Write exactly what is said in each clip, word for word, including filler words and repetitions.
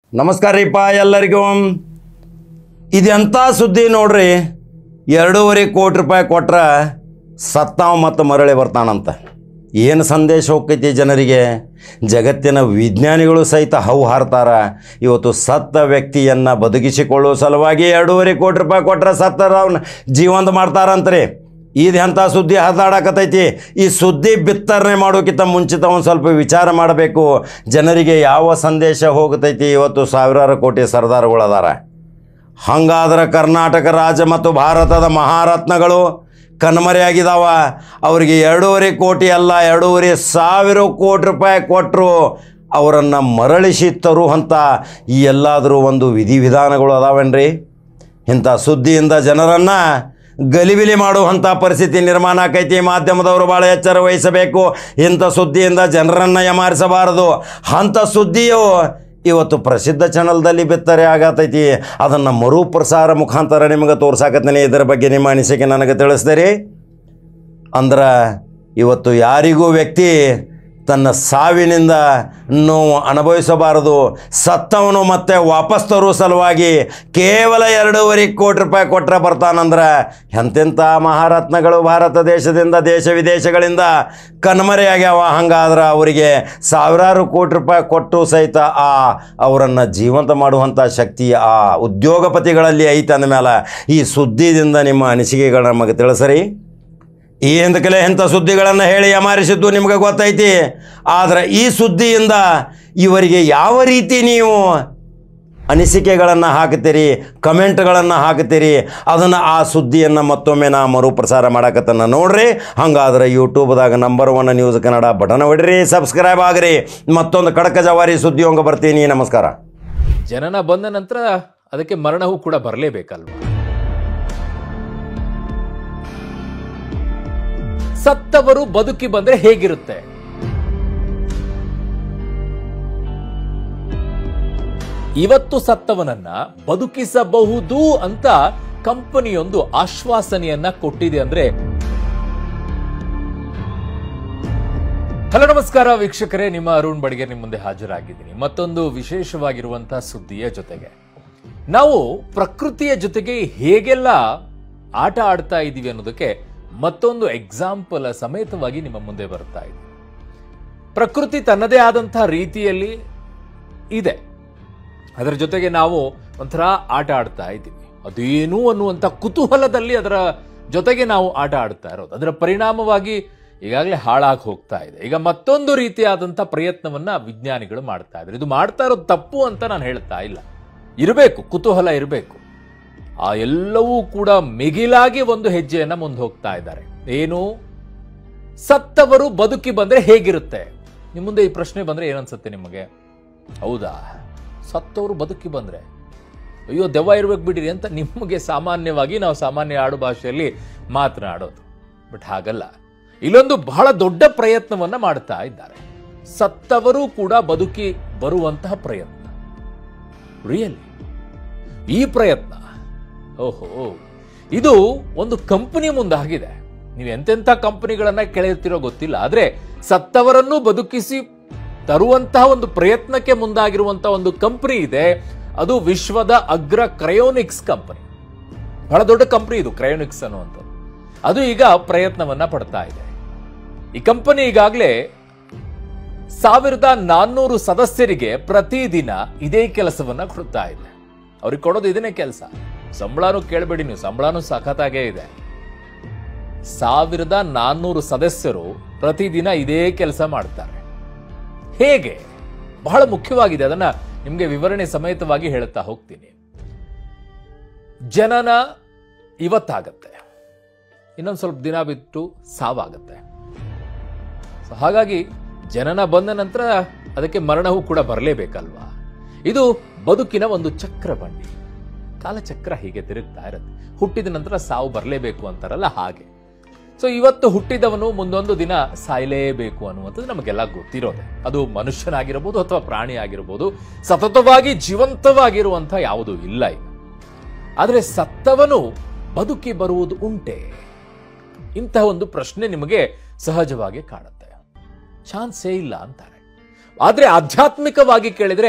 ನಮಸ್ಕಾರ ರೀಪ ಎಲ್ಲರಿಗೂ. ಇದೆಂಥ ಸುದ್ದಿ ನೋಡ್ರಿ. ಎರಡೂವರೆ ಕೋಟಿ ರೂಪಾಯಿ ಕೊಟ್ರೆ ಸತ್ತಾವ ಮತ್ತು ಮರಳಿ ಬರ್ತಾನಂತ. ಏನು ಸಂದೇಶ ಹೋಗ್ತೈತಿ ಜನರಿಗೆ? ಜಗತ್ತಿನ ವಿಜ್ಞಾನಿಗಳು ಸಹಿತ ಹವು ಹಾರ್ತಾರ. ಇವತ್ತು ಸತ್ತ ವ್ಯಕ್ತಿಯನ್ನು ಬದುಕಿಸಿಕೊಳ್ಳುವ ಸಲುವಾಗಿ ಎರಡೂವರೆ ಕೋಟಿ ರೂಪಾಯಿ ಕೊಟ್ಟರೆ ಸತ್ತರವನ್ನ ಜೀವಂತ ಮಾಡ್ತಾರಂತ್ರಿ. ಇದು ಎಂಥ ಸುದ್ದಿ ಹರಿದಾಡಕತ್ತೈತಿ. ಈ ಸುದ್ದಿ ಬಿತ್ತರಣೆ ಮಾಡೋಕ್ಕಿಂತ ಮುಂಚಿತ ಒಂದು ಸ್ವಲ್ಪ ವಿಚಾರ ಮಾಡಬೇಕು. ಜನರಿಗೆ ಯಾವ ಸಂದೇಶ ಹೋಗ್ತೈತಿ? ಇವತ್ತು ಸಾವಿರಾರು ಕೋಟಿ ಸರ್ದಾರ್ಗಳು ಅದಾರ. ಹಾಗಾದ್ರೆ ಕರ್ನಾಟಕ ರಾಜ್ಯ ಮತ್ತು ಭಾರತದ ಮಹಾರತ್ನಗಳು ಕಣ್ಮರೆಯಾಗಿದ್ದಾವ. ಅವರಿಗೆ ಎರಡೂವರೆ ಕೋಟಿ ಅಲ್ಲ, ಎರಡೂವರೆ ಸಾವಿರ ಕೋಟಿ ರೂಪಾಯಿ ಕೊಟ್ಟರು ಅವರನ್ನು ಮರಳಿಸಿ ತರುವಂಥ ಈ ಎಲ್ಲಾದರೂ ಒಂದು ವಿಧಿವಿಧಾನಗಳು ಅದಾವೇನ್ರಿ? ಇಂಥ ಸುದ್ದಿಯಿಂದ ಜನರನ್ನು ಗಲಿಬಿಲಿ ಮಾಡುವಂಥ ಪರಿಸ್ಥಿತಿ ನಿರ್ಮಾಣ ಆಕೈತಿ. ಮಾಧ್ಯಮದವರು ಭಾಳ ಎಚ್ಚರ ವಹಿಸಬೇಕು. ಇಂಥ ಸುದ್ದಿಯಿಂದ ಜನರನ್ನು ಯಮಾರಿಸಬಾರದು. ಅಂಥ ಸುದ್ದಿಯು ಇವತ್ತು ಪ್ರಸಿದ್ಧ ಚಾನಲ್ದಲ್ಲಿ ಬಿತ್ತರೆ ಆಗತೈತಿ. ಅದನ್ನು ಮರುಪ್ರಸಾರ ಮುಖಾಂತರ ನಿಮಗೆ ತೋರ್ಸಾಕತ್ತೀನಿ. ಇದರ ಬಗ್ಗೆ ನಿಮ್ಮ ಅನಿಸಿಕೆ ನನಗೆ ತಿಳಿಸ್ತೀರಿ? ಅಂದ್ರೆ ಇವತ್ತು ಯಾರಿಗೂ ವ್ಯಕ್ತಿ ತನ್ನ ಸಾವಿನಿಂದ ನೋವು ಅನುಭವಿಸಬಾರದು. ಸತ್ತವನು ಮತ್ತೆ ವಾಪಸ್ ತರುವ ಸಲುವಾಗಿ ಕೇವಲ ಎರಡೂವರೆ ಕೋಟಿ ರೂಪಾಯಿ ಕೊಟ್ಟರೆ ಬರ್ತಾನಂದ್ರೆ ಎಂತೆಂಥ ಮಹಾರತ್ನಗಳು ಭಾರತ ದೇಶದಿಂದ ದೇಶ ವಿದೇಶಗಳಿಂದ ಕಣ್ಮರೆಯಾಗ್ಯಾವ. ಹಂಗಾದ್ರೆ ಅವರಿಗೆ ಸಾವಿರಾರು ಕೋಟಿ ರೂಪಾಯಿ ಕೊಟ್ಟು ಸಹಿತ ಆ ಅವರನ್ನು ಜೀವಂತ ಮಾಡುವಂಥ ಶಕ್ತಿ ಆ ಉದ್ಯೋಗಪತಿಗಳಲ್ಲಿ ಐತೆ. ಅಂದಮೇಲೆ ಈ ಸುದ್ದಿದಿಂದ ನಿಮ್ಮ ಅನಿಸಿಕೆಗಳು ನಮಗೆ ತಿಳಿಸರಿ. ಈ ಹಿಂದಕಲೆ ಇಂಥ ಸುದ್ದಿಗಳನ್ನು ಹೇಳಿ ಯಮಾರಿಸಿದ್ದು ನಿಮಗೆ ಗೊತ್ತೈತಿ. ಆದರೆ ಈ ಸುದ್ದಿಯಿಂದ ಇವರಿಗೆ ಯಾವ ರೀತಿ ನೀವು ಅನಿಸಿಕೆಗಳನ್ನು ಹಾಕ್ತೀರಿ, ಕಮೆಂಟ್ಗಳನ್ನು ಹಾಕ್ತೀರಿ, ಅದನ್ನು ಆ ಸುದ್ದಿಯನ್ನು ಮತ್ತೊಮ್ಮೆ ನಾ ಮರುಪ್ರಸಾರ ಮಾಡಕತ್ತನ್ನು ನೋಡ್ರಿ. ಹಾಗಾದ್ರೆ ಯೂಟ್ಯೂಬ್ದಾಗ number one news Kannada button ಹೊಡ್ರಿ, ಸಬ್ಸ್ಕ್ರೈಬ್ ಆಗ್ರಿ. ಮತ್ತೊಂದು ಕಡಕ ಜವಾರಿ ಸುದ್ದಿ ಹಂಗೆ ಬರ್ತೀನಿ. ನಮಸ್ಕಾರ. ಜನನ ಬಂದ ನಂತರ ಅದಕ್ಕೆ ಮರಣವೂ ಕೂಡ ಬರಲೇಬೇಕಲ್ವ? ಸತ್ತವರು ಬದುಕಿ ಬಂದ್ರೆ ಹೇಗಿರುತ್ತೆ? ಇವತ್ತು ಸತ್ತವನನ್ನ ಬದುಕಿಸಬಹುದು ಅಂತ ಕಂಪನಿಯೊಂದು ಆಶ್ವಾಸನೆಯನ್ನ ಕೊಟ್ಟಿದೆ. ಅಂದ್ರೆ ಹಲೋ ನಮಸ್ಕಾರ ವೀಕ್ಷಕರೇ, ನಿಮ್ಮ ಅರುಣ್ ಬಡಿಗೆ ನಿಮ್ಮ ಮುಂದೆ ಹಾಜರಾಗಿದ್ದೀನಿ ಮತ್ತೊಂದು ವಿಶೇಷವಾಗಿರುವಂತಹ ಸುದ್ದಿಯ ಜೊತೆಗೆ. ನಾವು ಪ್ರಕೃತಿಯ ಜೊತೆಗೆ ಹೇಗೆಲ್ಲ ಆಟ ಆಡ್ತಾ ಇದ್ದೀವಿ ಅನ್ನೋದಕ್ಕೆ ಮತ್ತೊಂದು ಎಕ್ಸಾಂಪಲ್ ಸಮೇತವಾಗಿ ನಿಮ್ಮ ಮುಂದೆ ಬರ್ತಾ ಇದೆ. ಪ್ರಕೃತಿ ತನ್ನದೇ ಆದಂತಹ ರೀತಿಯಲ್ಲಿ ಇದೆ, ಅದರ ಜೊತೆಗೆ ನಾವು ಒಂಥರ ಆಟ ಆಡ್ತಾ ಇದ್ದೀವಿ. ಅದೇನು ಅನ್ನುವಂಥ ಕುತೂಹಲದಲ್ಲಿ ಅದರ ಜೊತೆಗೆ ನಾವು ಆಟ ಆಡ್ತಾ ಇರೋದು. ಅದರ ಪರಿಣಾಮವಾಗಿ ಈಗಾಗಲೇ ಹಾಳಾಗಿ ಹೋಗ್ತಾ ಇದೆ. ಈಗ ಮತ್ತೊಂದು ರೀತಿಯಾದಂಥ ಪ್ರಯತ್ನವನ್ನ ವಿಜ್ಞಾನಿಗಳು ಮಾಡ್ತಾ ಇದ್ದಾರೆ. ಇದು ಮಾಡ್ತಾ ಇರೋದು ತಪ್ಪು ಅಂತ ನಾನು ಹೇಳ್ತಾ ಇಲ್ಲ, ಇರಬೇಕು, ಕುತೂಹಲ ಇರಬೇಕು. ಆ ಎಲ್ಲವೂ ಕೂಡ ಮಿಗಿಲಾಗಿ ಒಂದು ಹೆಜ್ಜೆಯನ್ನ ಮುಂದೆ ಹೋಗ್ತಾ ಇದ್ದಾರೆ. ಏನು? ಸತ್ತವರು ಬದುಕಿ ಬಂದ್ರೆ ಹೇಗಿರುತ್ತೆ? ನಿಮ್ಮ ಮುಂದೆ ಈ ಪ್ರಶ್ನೆ ಬಂದ್ರೆ ಏನನ್ಸುತ್ತೆ ನಿಮಗೆ? ಹೌದಾ, ಸತ್ತವರು ಬದುಕಿ ಬಂದ್ರೆ ಅಯ್ಯೋ ದೆವ್ವ ಇರ್ಬೇಕು ಬಿಡಿರಿ ಅಂತ ನಿಮಗೆ ಸಾಮಾನ್ಯವಾಗಿ ನಾವು ಸಾಮಾನ್ಯ ಆಡು ಭಾಷೆಯಲ್ಲಿ ಮಾತನಾಡೋದು. ಬಟ್ ಹಾಗಲ್ಲ, ಇಲ್ಲೊಂದು ಬಹಳ ದೊಡ್ಡ ಪ್ರಯತ್ನವನ್ನ ಮಾಡ್ತಾ ಇದ್ದಾರೆ. ಸತ್ತವರು ಕೂಡ ಬದುಕಿ ಬರುವಂತಹ ಪ್ರಯತ್ನ. ರಿಯಲಿ ಈ ಪ್ರಯತ್ನ, ಓಹೋ, ಇದು ಒಂದು ಕಂಪನಿ ಮುಂದಾಗಿದೆ. ನೀವು ಎಂತೆಂಥ ಕಂಪನಿಗಳನ್ನ ಕೆಳೆಯುತ್ತಿರೋ ಗೊತ್ತಿಲ್ಲ, ಆದ್ರೆ ಸತ್ತವರನ್ನು ಬದುಕಿಸಿ ತರುವಂತಹ ಒಂದು ಪ್ರಯತ್ನಕ್ಕೆ ಮುಂದಾಗಿರುವಂತಹ ಒಂದು ಕಂಪನಿ ಇದೆ. ಅದು ವಿಶ್ವದ ಅಗ್ರ ಕ್ರಯೋನಿಕ್ಸ್ ಕಂಪನಿ. ಬಹಳ ದೊಡ್ಡ ಕಂಪನಿ ಇದು, ಕ್ರಯೋನಿಕ್ಸ್ ಅನ್ನುವಂಥದ್ದು. ಅದು ಈಗ ಪ್ರಯತ್ನವನ್ನ ಪಡ್ತಾ ಇದೆ. ಈ ಕಂಪನಿ ಈಗಾಗಲೇ ಸಾವಿರದ ನಾನ್ನೂರು ಸದಸ್ಯರಿಗೆ ಪ್ರತಿದಿನ ಇದೇ ಕೆಲಸವನ್ನ ಕೊಡ್ತಾ ಇದೆ. ಅವ್ರಿಗೆ ಕೊಡೋದು ಇದನ್ನೇ ಕೆಲಸ. ಸಂಬಳನೂ ಕೇಳಬೇಡಿ ನೀವು, ಸಂಬಳನೂ ಸಖತ್ತಾಗೇ ಇದೆ. ಸಾವಿರದ ನಾನ್ನೂರು ಸದಸ್ಯರು ಪ್ರತಿದಿನ ಇದೇ ಕೆಲಸ ಮಾಡ್ತಾರೆ. ಹೇಗೆ? ಬಹಳ ಮುಖ್ಯವಾಗಿದೆ. ಅದನ್ನ ನಿಮ್ಗೆ ವಿವರಣೆ ಸಮೇತವಾಗಿ ಹೇಳುತ್ತಾ ಹೋಗ್ತೀನಿ. ಜನನ ಇವತ್ತಾಗತ್ತೆ, ಇನ್ನೊಂದು ಸ್ವಲ್ಪ ದಿನ ಬಿಟ್ಟು ಸಾವಾಗತ್ತೆ. ಹಾಗಾಗಿ ಜನನ ಬಂದ ನಂತರ ಅದಕ್ಕೆ ಮರಣವೂ ಕೂಡ ಬರಲೇಬೇಕಲ್ವಾ? ಇದು ಬದುಕಿನ ಒಂದು ಚಕ್ರ ಬಂಡಿ, ಕಾಲಚಕ್ರ ಹೀಗೆ ತಿರುಗ್ತಾ ಇರುತ್ತೆ. ಹುಟ್ಟಿದ ನಂತರ ಸಾವು ಬರಲೇಬೇಕು ಅಂತಾರಲ್ಲ, ಹಾಗೆ. ಸೊ ಇವತ್ತು ಹುಟ್ಟಿದವನು ಮುಂದೊಂದು ದಿನ ಸಾಯಲೇಬೇಕು ಅನ್ನುವಂಥದ್ದು ನಮಗೆಲ್ಲ ಗೊತ್ತಿರೋದೆ. ಅದು ಮನುಷ್ಯನಾಗಿರ್ಬೋದು ಅಥವಾ ಪ್ರಾಣಿ ಆಗಿರ್ಬೋದು, ಸತತವಾಗಿ ಜೀವಂತವಾಗಿರುವಂಥ ಯಾವುದೂ ಇಲ್ಲ ಈಗ. ಆದರೆ ಸತ್ತವನು ಬದುಕಿ ಬರುವುದು ಉಂಟೆ? ಇಂತಹ ಒಂದು ಪ್ರಶ್ನೆ ನಿಮಗೆ ಸಹಜವಾಗಿ ಕಾಣುತ್ತೆ. ಚಾನ್ಸೇ ಇಲ್ಲ ಅಂತಾರೆ. ಆದರೆ ಆಧ್ಯಾತ್ಮಿಕವಾಗಿ ಕೇಳಿದ್ರೆ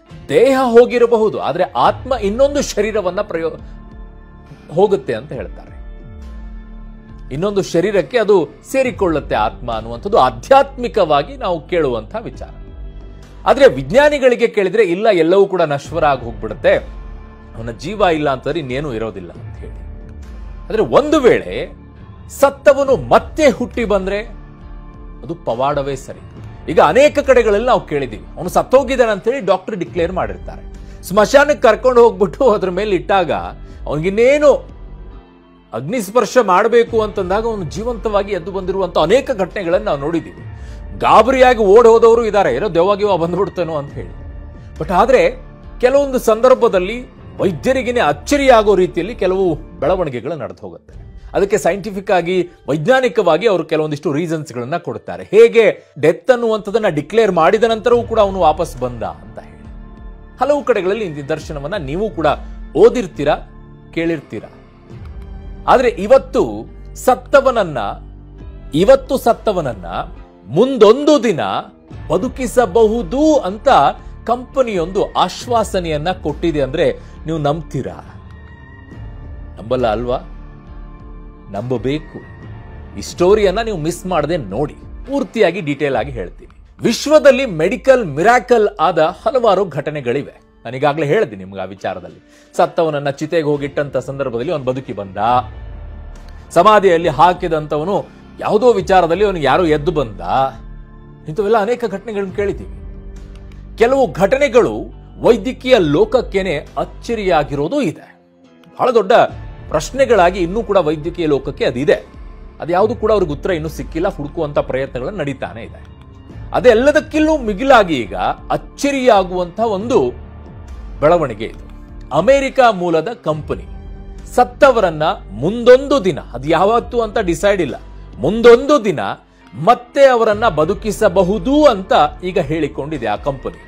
ದೇಹ ಹೋಗಿರಬಹುದು, ಆದರೆ ಆತ್ಮ ಇನ್ನೊಂದು ಶರೀರವನ್ನ ಪ್ರಯೋ ಹೋಗುತ್ತೆ ಅಂತ ಹೇಳ್ತಾರೆ. ಇನ್ನೊಂದು ಶರೀರಕ್ಕೆ ಅದು ಸೇರಿಕೊಳ್ಳುತ್ತೆ ಆತ್ಮ ಅನ್ನುವಂಥದ್ದು ಆಧ್ಯಾತ್ಮಿಕವಾಗಿ ನಾವು ಕೇಳುವಂತಹ ವಿಚಾರ. ಆದ್ರೆ ವಿಜ್ಞಾನಿಗಳಿಗೆ ಕೇಳಿದ್ರೆ ಇಲ್ಲ, ಎಲ್ಲವೂ ಕೂಡ ನಶ್ವರ ಆಗಿ ಹೋಗ್ಬಿಡುತ್ತೆ, ಅವನ ಜೀವ ಇಲ್ಲ ಅಂತಂದ್ರೆ ಇನ್ನೇನು ಇರೋದಿಲ್ಲ ಅಂತ ಹೇಳಿ. ಆದ್ರೆ ಒಂದು ವೇಳೆ ಸತ್ತವನು ಮತ್ತೆ ಹುಟ್ಟಿ ಬಂದ್ರೆ ಅದು ಪವಾಡವೇ ಸರಿ. ಈಗ ಅನೇಕ ಕಡೆಗಳಲ್ಲಿ ನಾವು ಕೇಳಿದೀವಿ, ಅವನು ಸತ್ತೋಗಿದ್ದಾನೆ ಅಂತ ಹೇಳಿ ಡಾಕ್ಟರ್ ಡಿಕ್ಲೇರ್ ಮಾಡಿರ್ತಾರೆ. ಸ್ಮಶಾನಕ್ಕೆ ಕರ್ಕೊಂಡು ಹೋಗ್ಬಿಟ್ಟು ಅದ್ರ ಮೇಲೆ ಇಟ್ಟಾಗ ಅವನಿಗಿನ್ನೇನು ಅಗ್ನಿಸ್ಪರ್ಶ ಮಾಡಬೇಕು ಅಂತಂದಾಗ ಅವನು ಜೀವಂತವಾಗಿ ಎದ್ದು ಬಂದಿರುವಂತ ಅನೇಕ ಘಟನೆಗಳನ್ನು ನಾವು ನೋಡಿದ್ದೀವಿ. ಗಾಬರಿಯಾಗಿ ಓಡ್ ಹೋದವರು ಇದ್ದಾರೆ, ಏನೋ ದೆವ್ವಾಗಿವ ಬಂದ್ಬಿಡ್ತಾನೋ ಅಂತ ಹೇಳಿ. ಬಟ್ ಆದ್ರೆ ಕೆಲವೊಂದು ಸಂದರ್ಭದಲ್ಲಿ ವೈದ್ಯರಿಗೇನೆ ಅಚ್ಚರಿಯಾಗೋ ರೀತಿಯಲ್ಲಿ ಕೆಲವು ಬೆಳವಣಿಗೆಗಳು ನಡೆದು ಹೋಗುತ್ತೆ. ಅದಕ್ಕೆ ಸೈಂಟಿಫಿಕ್ ಆಗಿ ವೈಜ್ಞಾನಿಕವಾಗಿ ಅವರು ಕೆಲವೊಂದಿಷ್ಟು ರೀಸನ್ಸ್ ಗಳನ್ನ ಕೊಡ್ತಾರೆ. ಹೇಗೆ ಡೆತ್ ಅನ್ನುವಂಥದ್ದನ್ನ ಡಿಕ್ಲೇರ್ ಮಾಡಿದ ನಂತರವೂ ಕೂಡ ಅವನು ವಾಪಸ್ ಬಂದ ಅಂತ ಹೇಳಿ ಹಲವು ಕಡೆಗಳಲ್ಲಿ ನಿದರ್ಶನವನ್ನ ನೀವು ಕೂಡ ಓದಿರ್ತೀರಾ, ಕೇಳಿರ್ತೀರಾ. ಆದ್ರೆ ಇವತ್ತು ಸತ್ತವನನ್ನ ಇವತ್ತು ಸತ್ತವನನ್ನ ಮುಂದೊಂದು ದಿನ ಬದುಕಿಸಬಹುದು ಅಂತ ಕಂಪನಿಯೊಂದು ಆಶ್ವಾಸನೆಯನ್ನ ಕೊಟ್ಟಿದೆ ಅಂದ್ರೆ ನೀವು ನಂಬ್ತೀರಾ? ನಂಬಲ್ಲ ಅಲ್ವಾ? ನಂಬಬೇಕು. ಈ ಸ್ಟೋರಿಯನ್ನ ನೀವು ಮಿಸ್ ಮಾಡದೆ ನೋಡಿ, ಪೂರ್ತಿಯಾಗಿ ಡೀಟೇಲ್ ಆಗಿ ಹೇಳ್ತೀನಿ. ವಿಶ್ವದಲ್ಲಿ ಮೆಡಿಕಲ್ ಮಿರಾಕಲ್ ಆದ ಹಲವಾರು ಘಟನೆಗಳಿವೆ. ನಾನೀಗಾಗಲೇ ಹೇಳಿದ್ದೀನಿ ನಿಮ್ಗೆ ಆ ವಿಚಾರದಲ್ಲಿ. ಸತ್ತವನನ್ನ ಚಿತೆಗೆ ಹೋಗಿಟ್ಟಂತ ಸಂದರ್ಭದಲ್ಲಿ ಅವನು ಬದುಕಿ ಬಂದ, ಸಮಾಧಿಯಲ್ಲಿ ಹಾಕಿದಂಥವನು ಯಾವುದೋ ವಿಚಾರದಲ್ಲಿ ಅವನು ಯಾರೋ ಎದ್ದು ಬಂದ. ಇಂಥವೆಲ್ಲ ಅನೇಕ ಘಟನೆಗಳನ್ನು ಕೇಳಿದ್ದೀವಿ. ಕೆಲವು ಘಟನೆಗಳು ವೈದ್ಯಕೀಯ ಲೋಕಕ್ಕೇನೆ ಅಚ್ಚರಿಯಾಗಿರೋದು ಇದೆ. ಬಹಳ ದೊಡ್ಡ ಪ್ರಶ್ನೆಗಳಾಗಿ ಇನ್ನೂ ಕೂಡ ವೈದ್ಯಕೀಯ ಲೋಕಕ್ಕೆ ಅದಿದೆ. ಅದ್ಯಾವುದು ಕೂಡ ಅವ್ರಿಗೆ ಉತ್ತರ ಇನ್ನೂ ಸಿಕ್ಕಿಲ್ಲ, ಹುಡುಕುವಂತ ಪ್ರಯತ್ನಗಳು ನಡೀತಾನೆ ಇದೆ. ಅದೆಲ್ಲದಕ್ಕಿಲ್ಲೂ ಮಿಗಿಲಾಗಿ ಈಗ ಅಚ್ಚರಿಯಾಗುವಂತಹ ಒಂದು ಬೆಳವಣಿಗೆ ಇದು. ಅಮೆರಿಕ ಮೂಲದ ಕಂಪನಿ ಸತ್ತವರನ್ನ ಮುಂದೊಂದು ದಿನ, ಅದು ಯಾವತ್ತು ಅಂತ ಡಿಸೈಡ್ ಇಲ್ಲ, ಮುಂದೊಂದು ದಿನ ಮತ್ತೆ ಅವರನ್ನ ಬದುಕಿಸಬಹುದು ಅಂತ ಈಗ ಹೇಳಿಕೊಂಡಿದೆ ಆ ಕಂಪನಿ.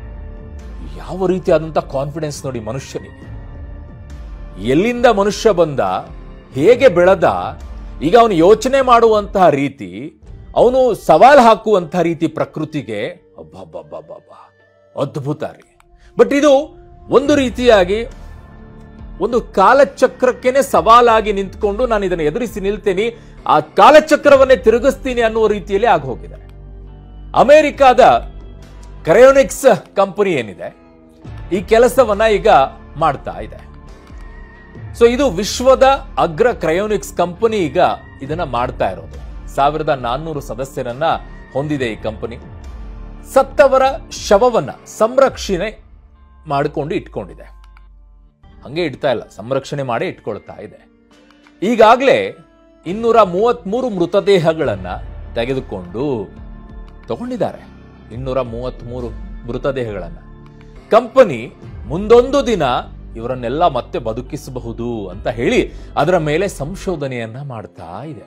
ಯಾವ ರೀತಿಯಾದಂತಹ ಕಾನ್ಫಿಡೆನ್ಸ್ ನೋಡಿ ಮನುಷ್ಯನಿಗೆ. ಎಲ್ಲಿಂದ ಮನುಷ್ಯ ಬಂದ, ಹೇಗೆ ಬೆಳೆದ, ಈಗ ಅವನು ಯೋಚನೆ ಮಾಡುವಂತಹ ರೀತಿ, ಅವನು ಸವಾಲ್ ಹಾಕುವಂತಹ ರೀತಿ ಪ್ರಕೃತಿಗೆ ಅಬ್ಬಬ್ಬಬ್ಬಬ್ಬ ಅದ್ಭುತ ರೀ. ಬಟ್ ಇದು ಒಂದು ರೀತಿಯಾಗಿ ಒಂದು ಕಾಲಚಕ್ರಕ್ಕೇನೆ ಸವಾಲಾಗಿ ನಿಂತ್ಕೊಂಡು ನಾನು ಇದನ್ನು ಎದುರಿಸಿ ನಿಲ್ತೇನೆ, ಆ ಕಾಲಚಕ್ರವನ್ನೇ ತಿರುಗಿಸ್ತೀನಿ ಅನ್ನುವ ರೀತಿಯಲ್ಲಿ ಆಗಿ ಹೋಗಿದೆ. ಅಮೆರಿಕಾದ ಕ್ರಯೋನಿಕ್ಸ್ ಕಂಪನಿ ಏನಿದೆ, ಈ ಕೆಲಸವನ್ನ ಈಗ ಮಾಡ್ತಾ ಇದೆ. ಸೊ ಇದು ವಿಶ್ವದ ಅಗ್ರ ಕ್ರಯೋನಿಕ್ಸ್ ಕಂಪನಿ ಈಗ ಇದನ್ನ ಮಾಡ್ತಾ ಇರೋದು. ಸಾವಿರದ ನಾನ್ನೂರು ಸದಸ್ಯರನ್ನ ಹೊಂದಿದೆ ಈ ಕಂಪನಿ. ಸತ್ತವರ ಶವವನ್ನ ಸಂರಕ್ಷಣೆ ಮಾಡಿಕೊಂಡು ಇಟ್ಕೊಂಡಿದೆ. ಹಂಗೆ ಇಡ್ತಾ ಇಲ್ಲ, ಸಂರಕ್ಷಣೆ ಮಾಡಿ ಇಟ್ಕೊಳ್ತಾ ಇದೆ. ಈಗಾಗಲೇ ಇನ್ನೂರ ಮೂವತ್ಮೂರು ಮೃತದೇಹಗಳನ್ನ ತೆಗೆದುಕೊಂಡು ತಗೊಂಡಿದ್ದಾರೆ. ಇನ್ನೂರ ಮೂವತ್ಮೂರು ಮೃತದೇಹಗಳನ್ನ ಕಂಪನಿ ಮುಂದೊಂದು ದಿನ ಇವರನ್ನೆಲ್ಲ ಮತ್ತೆ ಬದುಕಿಸಬಹುದು ಅಂತ ಹೇಳಿ ಅದರ ಮೇಲೆ ಸಂಶೋಧನೆಯನ್ನ ಮಾಡ್ತಾ ಇದೆ.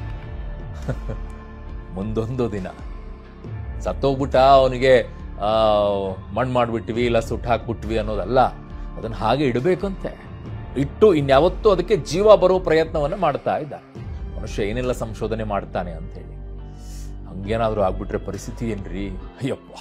ಮುಂದೊಂದು ದಿನ ಸತ್ತೋಗ್ಬಿಟ್ಟ, ಅವನಿಗೆ ಆ ಮಣ್ಣು ಮಾಡ್ಬಿಟ್ವಿ ಇಲ್ಲ ಸುಟ್ಟು ಹಾಕ್ಬಿಟ್ವಿ ಅನ್ನೋದಲ್ಲ, ಅದನ್ನ ಹಾಗೆ ಇಡಬೇಕಂತೆ. ಇಟ್ಟು ಇನ್ಯಾವತ್ತೂ ಅದಕ್ಕೆ ಜೀವ ಬರೋ ಪ್ರಯತ್ನವನ್ನ ಮಾಡ್ತಾ ಇದ್ದ. ಮನುಷ್ಯ ಏನೆಲ್ಲ ಸಂಶೋಧನೆ ಮಾಡ್ತಾನೆ ಅಂತ ಹೇಳಿ. ಹಂಗೇನಾದ್ರೂ ಆಗ್ಬಿಟ್ರೆ ಪರಿಸ್ಥಿತಿ ಏನ್ರಿ, ಅಯ್ಯಪ್ಪ.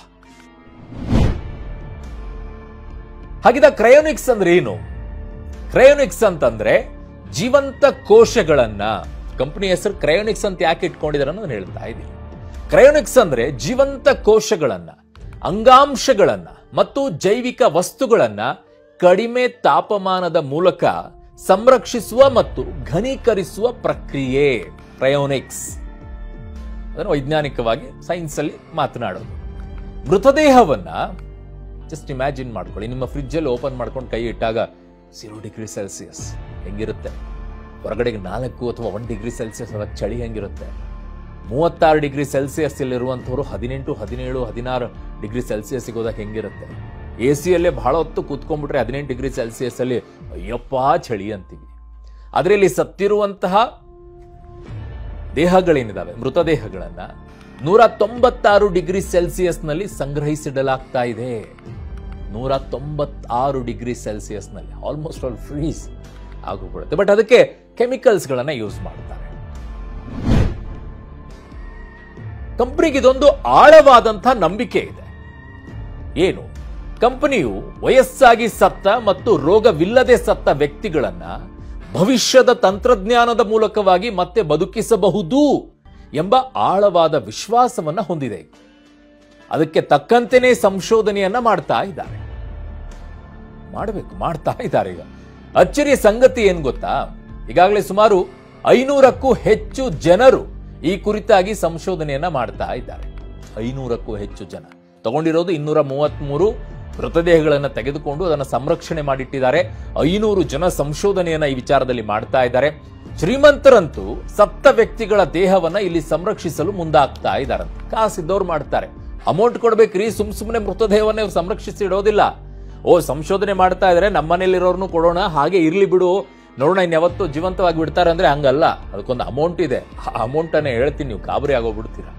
ಹಾಗಿದ ಕ್ರಯೋನಿಕ್ಸ್ ಅಂದ್ರೆ ಏನು? ಕ್ರಯೋನಿಕ್ಸ್ ಅಂತಂದ್ರೆ ಜೀವಂತ ಕೋಶಗಳನ್ನ, ಕಂಪನಿ ಹೆಸರು ಕ್ರಯೋನಿಕ್ಸ್ ಅಂತ ಯಾಕೆ ಇಟ್ಕೊಂಡಿದ್ದಾರೆ ಅನ್ನೋದನ್ನ ಹೇಳ್ತಾ ಇದ್ದೀನಿ. ಕ್ರಯೋನಿಕ್ಸ್ ಅಂದ್ರೆ ಜೀವಂತ ಕೋಶಗಳನ್ನ, ಅಂಗಾಂಶಗಳನ್ನ ಮತ್ತು ಜೈವಿಕ ವಸ್ತುಗಳನ್ನ ಕಡಿಮೆ ತಾಪಮಾನದ ಮೂಲಕ ಸಂರಕ್ಷಿಸುವ ಮತ್ತು ಘನೀಕರಿಸುವ ಪ್ರಕ್ರಿಯೆ ಕ್ರಯೋನಿಕ್ಸ್. ಅದನ್ನು ವೈಜ್ಞಾನಿಕವಾಗಿ ಸೈನ್ಸ್ ಅಲ್ಲಿ ಮಾತನಾಡೋದು. ಮೃತದೇಹವನ್ನ ಜಸ್ಟ್ ಇಮ್ಯಾಜಿನ್ ಮಾಡ್ಕೊಳ್ಳಿ, ನಿಮ್ಮ ಫ್ರಿಡ್ಜ್ ಅಲ್ಲಿ ಓಪನ್ ಮಾಡ್ಕೊಂಡು ಕೈ ಇಟ್ಟಾಗ ಝೀರೋ ಡಿಗ್ರಿ ಸೆಲ್ಸಿಯಸ್ ಹೆಂಗಿರುತ್ತೆ, ಹೊರಗಡೆಗೆ ನಾಲ್ಕು ಅಥವಾ ಒನ್ ಡಿಗ್ರಿ ಸೆಲ್ಸಿಯಸ್ ಅವಾಗ ಚಳಿ ಹೆಂಗಿರುತ್ತೆ, ಮೂವತ್ತಾರು ಡಿಗ್ರಿ ಸೆಲ್ಸಿಯಸ್ ಇಲ್ಲಿರುವಂಥವ್ರು ಹದಿನೆಂಟು ಹದಿನೇಳು ಹದಿನಾರು ಡಿಗ್ರಿ ಸೆಲ್ಸಿಯಸ್ ಸಿಗೋದಾಗ ಹೆಂಗಿರುತ್ತೆ. ಎ ಸಿಯಲ್ಲೇ ಬಹಳ ಹೊತ್ತು ಕೂತ್ಕೊಂಡ್ಬಿಟ್ರೆ ಹದಿನೆಂಟು ಡಿಗ್ರಿ ಸೆಲ್ಸಿಯಸ್ ಅಲ್ಲಿ ಅಯ್ಯಪ್ಪ ಚಳಿ ಅಂತೀವಿ. ಅದರಲ್ಲಿ ಸತ್ತಿರುವಂತಹ ದೇಹಗಳೇನಿದಾವೆ, ಮೃತದೇಹಗಳನ್ನ ನೂರ ತೊಂಬತ್ತಾರು ಡಿಗ್ರಿ ಸೆಲ್ಸಿಯಸ್ ನಲ್ಲಿ ಸಂಗ್ರಹಿಸಿಡಲಾಗ್ತಾ ಇದೆ. ನೂರ ತೊಂಬತ್ತಾರು ಡಿಗ್ರಿ ಸೆಲ್ಸಿಯಸ್ ನಲ್ಲಿ ಆಲ್ಮೋಸ್ಟ್ ಆಲ್ ಫ್ರೀಸ್ ಆಗೋಗ್ಬಿಡುತ್ತೆ. ಬಟ್ ಅದಕ್ಕೆ ಕೆಮಿಕಲ್ಸ್ ಗಳನ್ನ ಯೂಸ್ ಮಾಡ್ತಾರೆ. ಕಂಪನಿಗೆ ಇದೊಂದು ಆಳವಾದಂತಹ ನಂಬಿಕೆ ಇದೆ. ಏನು? ಕಂಪನಿಯು ವಯಸ್ಸಾಗಿ ಸತ್ತ ಮತ್ತು ರೋಗವಿಲ್ಲದೆ ಸತ್ತ ವ್ಯಕ್ತಿಗಳನ್ನ ಭವಿಷ್ಯದ ತಂತ್ರಜ್ಞಾನದ ಮೂಲಕವಾಗಿ ಮತ್ತೆ ಬದುಕಿಸಬಹುದು ಎಂಬ ಆಳವಾದ ವಿಶ್ವಾಸವನ್ನ ಹೊಂದಿದೆ. ಅದಕ್ಕೆ ತಕ್ಕಂತೆಯೇ ಸಂಶೋಧನೆಯನ್ನ ಮಾಡ್ತಾ ಇದ್ದಾರೆ. ಮಾಡಬೇಕು, ಮಾಡ್ತಾ ಇದ್ದಾರೆ. ಈಗ ಅಚ್ಚರಿಯ ಸಂಗತಿ ಏನ್ ಗೊತ್ತಾ, ಈಗಾಗಲೇ ಸುಮಾರು ಐನೂರಕ್ಕೂ ಹೆಚ್ಚು ಜನರು ಈ ಕುರಿತಾಗಿ ಸಂಶೋಧನೆಯನ್ನ ಮಾಡ್ತಾ ಇದ್ದಾರೆ. ಐನೂರಕ್ಕೂ ಹೆಚ್ಚು ಜನ ತಗೊಂಡಿರೋದು ಇನ್ನೂರ ಮೂವತ್ತ್ ಮೂರು ಮೃತದೇಹಗಳನ್ನು ತೆಗೆದುಕೊಂಡು ಅದನ್ನು ಸಂರಕ್ಷಣೆ ಮಾಡಿಟ್ಟಿದ್ದಾರೆ. ಐನೂರು ಜನ ಸಂಶೋಧನೆಯನ್ನ ಈ ವಿಚಾರದಲ್ಲಿ ಮಾಡ್ತಾ ಇದ್ದಾರೆ. ಶ್ರೀಮಂತರಂತೂ ಸತ್ತ ವ್ಯಕ್ತಿಗಳ ದೇಹವನ್ನ ಇಲ್ಲಿ ಸಂರಕ್ಷಿಸಲು ಮುಂದಾಗ್ತಾ ಇದ್ದಾರೆ. ಕಾಸಿದ್ದವ್ರು ಮಾಡ್ತಾರೆ. ಅಮೌಂಟ್ ಕೊಡ್ಬೇಕ್ರಿ, ಸುಮ್ ಸುಮ್ಮನೆ ಮೃತದೇಹವನ್ನೇ ಸಂರಕ್ಷಿಸಿ ಇಡೋದಿಲ್ಲ. ಓ, ಸಂಶೋಧನೆ ಮಾಡ್ತಾ ಇದ್ದಾರೆ, ನಮ್ಮನೇಲಿರೋರ್ನು ಕೊಡೋಣ, ಹಾಗೆ ಇರ್ಲಿ ಬಿಡು, ನೋಡೋಣ ಇನ್ಯಾವತ್ತು ಜೀವಂತವಾಗಿ ಬಿಡ್ತಾರೆ ಅಂದ್ರೆ ಹಂಗಲ್ಲ. ಅದಕ್ಕೊಂದು ಅಮೌಂಟ್ ಇದೆ. ಆ ಅಮೌಂಟ್ ಅನ್ನೇ ಹೇಳ್ತೀನಿ, ನೀವು ಗಾಬರಿ ಆಗೋಗ್ಬಿಡ್ತೀರಾ.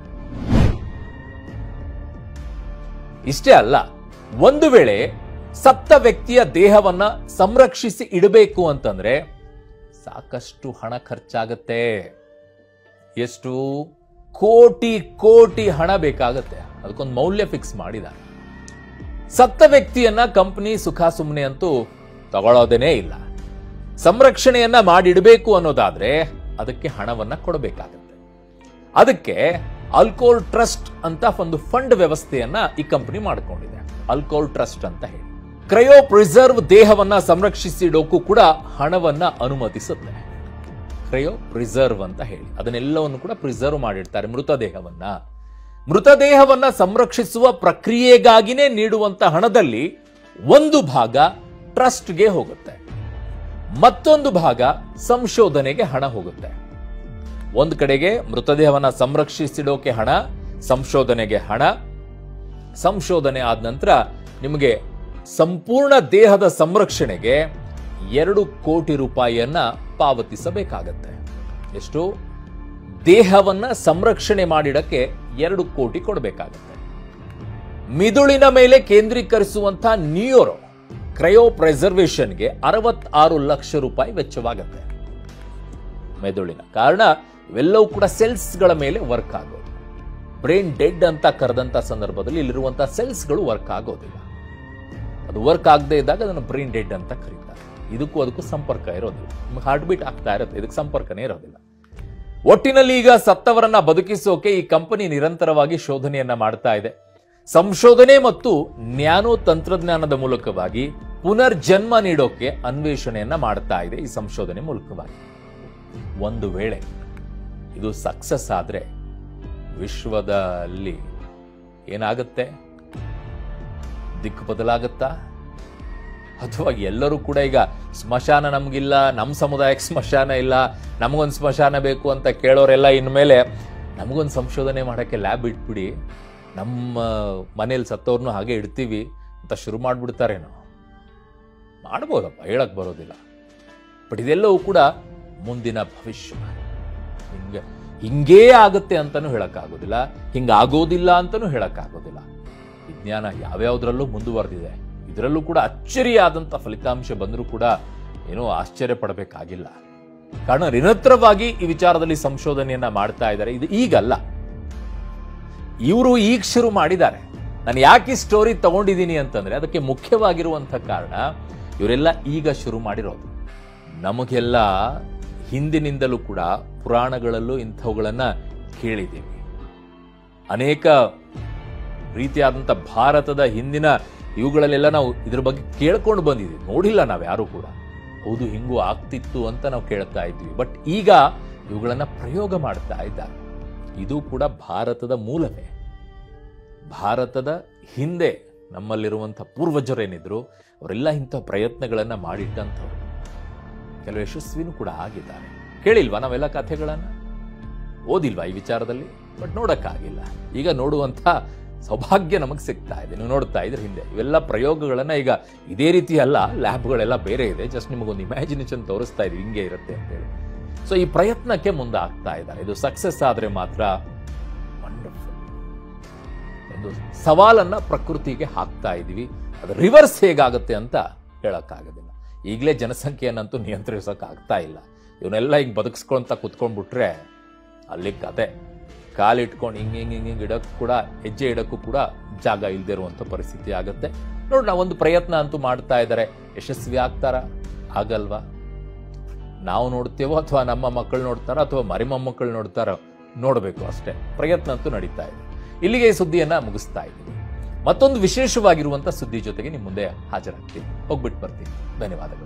ಇಷ್ಟೇ ಅಲ್ಲ, ಒಂದು ವೇಳೆ ಸತ್ತ ವ್ಯಕ್ತಿಯ ದೇಹವನ್ನ ಸಂರಕ್ಷಿಸಿ ಇಡಬೇಕು ಅಂತಂದ್ರೆ ಸಾಕಷ್ಟು ಹಣ ಖರ್ಚಾಗತ್ತೆ. ಎಷ್ಟು? ಕೋಟಿ ಕೋಟಿ ಹಣ ಬೇಕಾಗತ್ತೆ. ಅದಕ್ಕೊಂದು ಮೌಲ್ಯ ಫಿಕ್ಸ್ ಮಾಡಿದ್ದಾರೆ. ಸತ್ತ ವ್ಯಕ್ತಿಯನ್ನ ಕಂಪನಿ ಸುಖ ಸುಮ್ಮನೆ ಅಂತೂ ತಗೊಳ್ಳೋದೇನೇ ಇಲ್ಲ. ಸಂರಕ್ಷಣೆಯನ್ನ ಮಾಡಿಡಬೇಕು ಅನ್ನೋದಾದ್ರೆ ಅದಕ್ಕೆ ಹಣವನ್ನ ಕೊಡಬೇಕಾಗತ್ತೆ. ಅದಕ್ಕೆ ಅಲ್ಕೋಲ್ ಟ್ರಸ್ಟ್ ಅಂತ ಒಂದು ಫಂಡ್ ವ್ಯವಸ್ಥೆಯನ್ನ ಈ ಕಂಪನಿ ಮಾಡಿಕೊಂಡಿದೆ. ಅಲ್ಕೋಲ್ ಟ್ರಸ್ಟ್ ಅಂತ ಹೇಳಿ ಕ್ರಯೋ ಪ್ರಿಸರ್ವ್ ದೇಹವನ್ನ ಸಂರಕ್ಷಿಸಿಡೋಕು ಕೂಡ ಹಣವನ್ನ ಅನುಮತಿಸುತ್ತೆ. ಕ್ರಯೋ ಪ್ರಿಸರ್ವ್ ಅಂತ ಹೇಳಿ ಅದನ್ನೆಲ್ಲವನ್ನು ಕೂಡ ಪ್ರಿಸರ್ವ್ ಮಾಡಿಡ್ತಾರೆ. ಮೃತದೇಹವನ್ನ ಮೃತದೇಹವನ್ನ ಸಂರಕ್ಷಿಸುವ ಪ್ರಕ್ರಿಯೆಗಾಗಿನೇ ನೀಡುವಂತ ಹಣದಲ್ಲಿ ಒಂದು ಭಾಗ ಟ್ರಸ್ಟ್ಗೆ ಹೋಗುತ್ತೆ, ಮತ್ತೊಂದು ಭಾಗ ಸಂಶೋಧನೆಗೆ ಹಣ ಹೋಗುತ್ತೆ. ಒಂದು ಕಡೆಗೆ ಮೃತದೇಹವನ್ನ ಸಂರಕ್ಷಿಸಿಡೋಕೆ ಹಣ, ಸಂಶೋಧನೆಗೆ ಹಣ. ಸಂಶೋಧನೆ ಆದ ನಂತರ ನಿಮಗೆ ಸಂಪೂರ್ಣ ದೇಹದ ಸಂರಕ್ಷಣೆಗೆ ಎರಡು ಕೋಟಿ ರೂಪಾಯಿಯನ್ನ ಪಾವತಿಸಬೇಕಾಗತ್ತೆ. ಎಷ್ಟು? ದೇಹವನ್ನ ಸಂರಕ್ಷಣೆ ಮಾಡಿಡಕ್ಕೆ ಎರಡು ಕೋಟಿ ಕೊಡಬೇಕಾಗತ್ತೆ. ಮಿದುಳಿನ ಮೇಲೆ ಕೇಂದ್ರೀಕರಿಸುವಂತ ನ್ಯೂರೋ ಕ್ರಯೋ ಪ್ರಿಸರ್ವೇಷನ್ಗೆ ಅರವತ್ತಾರು ಲಕ್ಷ ರೂಪಾಯಿ ವೆಚ್ಚವಾಗುತ್ತೆ. ಮೆದುಳಿನ ಕಾರಣ ಇವೆಲ್ಲವೂ ಕೂಡ ಸೆಲ್ಸ್ಗಳ ಮೇಲೆ ವರ್ಕ್ ಆಗೋದು. ಬ್ರೈನ್ ಡೆಡ್ ಅಂತ ಕರೆದಂತ ಸಂದರ್ಭದಲ್ಲಿ ಇಲ್ಲಿರುವಂತಹ ಸೆಲ್ಸ್ಗಳು ವರ್ಕ್ ಆಗೋದಿಲ್ಲ. ಅದು ವರ್ಕ್ ಆಗದೆ ಇದ್ದಾಗ ಅದನ್ನು ಬ್ರೈನ್ ಡೆಡ್ ಅಂತ ಕರೀತಾರೆ. ಇದಕ್ಕೂ ಅದಕ್ಕೂ ಸಂಪರ್ಕ ಇರೋದಿಲ್ಲ. ನಿಮ್ಗೆ ಹಾರ್ಟ್ ಬೀಟ್ ಆಗ್ತಾ ಇರುತ್ತೆ, ಇದಕ್ಕೆ ಸಂಪರ್ಕನೇ ಇರೋದಿಲ್ಲ. ಒಟ್ಟಿನಲ್ಲಿ ಈಗ ಸತ್ತವರನ್ನ ಬದುಕಿಸೋಕೆ ಈ ಕಂಪನಿ ನಿರಂತರವಾಗಿ ಶೋಧನೆಯನ್ನ ಮಾಡ್ತಾ ಇದೆ. ಸಂಶೋಧನೆ ಮತ್ತು ನ್ಯಾನೋ ತಂತ್ರಜ್ಞಾನದ ಮೂಲಕವಾಗಿ ಪುನರ್ಜನ್ಮ ನೀಡೋಕೆ ಅನ್ವೇಷಣೆಯನ್ನ ಮಾಡ್ತಾ ಇದೆ ಈ ಸಂಶೋಧನೆ ಮೂಲಕವಾಗಿ. ಒಂದು ವೇಳೆ ಇದು ಸಕ್ಸಸ್ ಆದ್ರೆ ವಿಶ್ವದಲ್ಲಿ ಏನಾಗುತ್ತೆ? ದಿಕ್ಕು ಬದಲಾಗುತ್ತಾ? ಅಥವಾ ಎಲ್ಲರೂ ಕೂಡ ಈಗ ಸ್ಮಶಾನ ನಮಗಿಲ್ಲ, ನಮ್ಮ ಸಮುದಾಯಕ್ಕೆ ಸ್ಮಶಾನ ಇಲ್ಲ, ನಮಗೊಂದು ಸ್ಮಶಾನ ಬೇಕು ಅಂತ ಕೇಳೋರೆಲ್ಲ ಇನ್ಮೇಲೆ ನಮಗೊಂದು ಸಂಶೋಧನೆ ಮಾಡೋಕ್ಕೆ ಲ್ಯಾಬ್ ಇಟ್ಬಿಡಿ, ನಮ್ಮ ಮನೇಲಿ ಸತ್ತವ್ರನ್ನೂ ಹಾಗೆ ಇಡ್ತೀವಿ ಅಂತ ಶುರು ಮಾಡಿಬಿಡ್ತಾರೇನೋ? ಮಾಡ್ಬೋದಪ್ಪ, ಹೇಳಕ್ ಬರೋದಿಲ್ಲ. ಬಟ್ ಇದೆಲ್ಲವೂ ಕೂಡ ಮುಂದಿನ ಭವಿಷ್ಯ. ಹಿಂಗೆ ಹಿಂಗೇ ಆಗುತ್ತೆ ಅಂತಲೂ ಹೇಳಕ್ಕಾಗೋದಿಲ್ಲ, ಹಿಂಗಾಗೋದಿಲ್ಲ ಅಂತಲೂ ಹೇಳಕ್ಕಾಗೋದಿಲ್ಲ. ವಿಜ್ಞಾನ ಯಾವ್ಯಾವುದ್ರಲ್ಲೂ ಮುಂದುವರೆದಿದೆ. ಇದರಲ್ಲೂ ಕೂಡ ಅಚ್ಚರಿಯಾದಂಥ ಫಲಿತಾಂಶ ಬಂದರೂ ಕೂಡ ಏನೋ ಆಶ್ಚರ್ಯ ಪಡಬೇಕಾಗಿಲ್ಲ. ಕಾರಣ ನಿರಂತರವಾಗಿ ಈ ವಿಚಾರದಲ್ಲಿ ಸಂಶೋಧನೆಯನ್ನ ಮಾಡ್ತಾ ಇದ್ದಾರೆ. ಇದು ಈಗಲ್ಲ, ಇವರು ಈಗ ಶುರು ಮಾಡಿದ್ದಾರೆ. ನಾನು ಯಾಕೆ ಈ ಸ್ಟೋರಿ ತಗೊಂಡಿದ್ದೀನಿ ಅಂತಂದ್ರೆ ಅದಕ್ಕೆ ಮುಖ್ಯವಾಗಿರುವಂಥ ಕಾರಣ ಇವರೆಲ್ಲ ಈಗ ಶುರು ಮಾಡಿರೋದು. ನಮಗೆಲ್ಲ ಹಿಂದಿನಿಂದಲೂ ಕೂಡ ಪುರಾಣಗಳಲ್ಲೂ ಇಂಥವುಗಳನ್ನ ಕೇಳಿದ್ದೀವಿ. ಅನೇಕ ರೀತಿಯಾದಂಥ ಭಾರತದ ಹಿಂದಿನ ಇವುಗಳಲ್ಲೆಲ್ಲ ನಾವು ಇದ್ರ ಬಗ್ಗೆ ಕೇಳ್ಕೊಂಡು ಬಂದಿದ್ದೀವಿ, ನೋಡಿಲ್ಲ ನಾವು ಯಾರು ಕೂಡ. ಹೌದು, ಹಿಂಗೂ ಆಗ್ತಿತ್ತು ಅಂತ ನಾವು ಕೇಳ್ತಾ ಇದ್ವಿ. ಬಟ್ ಈಗ ಇವುಗಳನ್ನ ಪ್ರಯೋಗ ಮಾಡ್ತಾ ಇದ್ದಾರೆ. ಇದು ಕೂಡ ಭಾರತದ ಮೂಲವೇ. ಭಾರತದ ಹಿಂದೆ ನಮ್ಮಲ್ಲಿರುವಂಥ ಪೂರ್ವಜರೇನಿದ್ರು ಅವರೆಲ್ಲ ಇಂಥ ಪ್ರಯತ್ನಗಳನ್ನ ಮಾಡಿಟ್ಟಂಥವ್ರು. ಕೆಲವು ಯಶಸ್ವಿನೂ ಕೂಡ ಆಗಿದ್ದಾರೆ. ಕೇಳಿಲ್ವಾ ನಾವೆಲ್ಲ ಕಥೆಗಳನ್ನ? ಓದಿಲ್ವಾ ಈ ವಿಚಾರದಲ್ಲಿ? ಬಟ್ ನೋಡಕ್ಕಾಗಿಲ್ಲ. ಈಗ ನೋಡುವಂಥ ಸೌಭಾಗ್ಯ ನಮಗೆ ಸಿಗ್ತಾ ಇದೆ. ನೀವು ನೋಡ್ತಾ ಇದ್ರೆ ಹಿಂದೆ ಇವೆಲ್ಲ ಪ್ರಯೋಗಗಳನ್ನ ಈಗ ಇದೇ ರೀತಿ ಅಲ್ಲ, ಲ್ಯಾಬ್ಗಳೆಲ್ಲ ಬೇರೆ ಇದೆ. ಜಸ್ಟ್ ನಿಮಗೊಂದು ಇಮ್ಯಾಜಿನೇಷನ್ ತೋರಿಸ್ತಾ ಇದ್ವಿ ಹಿಂಗೆ ಇರುತ್ತೆ ಅಂತೇಳಿ. ಸೊ ಈ ಪ್ರಯತ್ನಕ್ಕೆ ಮುಂದೆ ಆಗ್ತಾ ಇದ್ದಾರೆ. ಇದು ಸಕ್ಸಸ್ ಆದ್ರೆ ಮಾತ್ರ ವಂಡರ್ಫುಲ್. ಒಂದು ಸವಾಲನ್ನ ಪ್ರಕೃತಿಗೆ ಹಾಕ್ತಾ ಇದೀವಿ. ಅದು ರಿವರ್ಸ್ ಹೇಗಾಗುತ್ತೆ ಅಂತ ಹೇಳಕ್ಕಾಗೋದಿಲ್ಲ. ಈಗಲೇ ಜನಸಂಖ್ಯೆಯನ್ನಂತೂ ನಿಯಂತ್ರಿಸೋಕೆ ಆಗ್ತಾ ಇಲ್ಲ. ಇವನ್ನೆಲ್ಲ ಹಿಂಗೆ ಬದುಕಿಸ್ಕೊಂತ ಕುತ್ಕೊಂಡ್ಬಿಟ್ರೆ ಅಲ್ಲಿ ಕತೆ. ಕಾಲಿಟ್ಕೊಂಡು ಹಿಂಗೆ ಹಿಂಗೆ ಹಿಂಗೆ ಹಿಂಗೆ ಇಡೋಕ್ಕೂ ಕೂಡ ಹೆಜ್ಜೆ ಇಡೋಕ್ಕೂ ಕೂಡ ಜಾಗ ಇಲ್ಲದೆ ಇರುವಂಥ ಪರಿಸ್ಥಿತಿ ಆಗುತ್ತೆ. ನೋಡಿ, ನಾವೊಂದು ಪ್ರಯತ್ನ ಅಂತೂ ಮಾಡ್ತಾ ಇದ್ದಾರೆ, ಯಶಸ್ವಿ ಆಗ್ತಾರಾ? ಆಗಲ್ವಾ? ನಾವು ನೋಡ್ತೇವೋ ಅಥವಾ ನಮ್ಮ ಮಕ್ಕಳು ನೋಡ್ತಾರೋ ಅಥವಾ ಮರಿ ಮೊಮ್ಮಕ್ಕಳು ನೋಡ್ತಾರೋ ನೋಡಬೇಕು ಅಷ್ಟೇ. ಪ್ರಯತ್ನ ಅಂತೂ ನಡೀತಾ ಇದೆ. ಇಲ್ಲಿಗೆ ಈ ಸುದ್ದಿಯನ್ನ ಮುಗಿಸ್ತಾ ಇದ್ದೀನಿ. ಮತ್ತೊಂದು ವಿಶೇಷವಾಗಿರುವಂಥ ಸುದ್ದಿ ಜೊತೆಗೆ ನಿಮ್ಮ ಮುಂದೆ ಹಾಜರಾಗ್ತೀನಿ. ಹೋಗ್ಬಿಟ್ಟು ಬರ್ತೀನಿ. ಧನ್ಯವಾದಗಳು.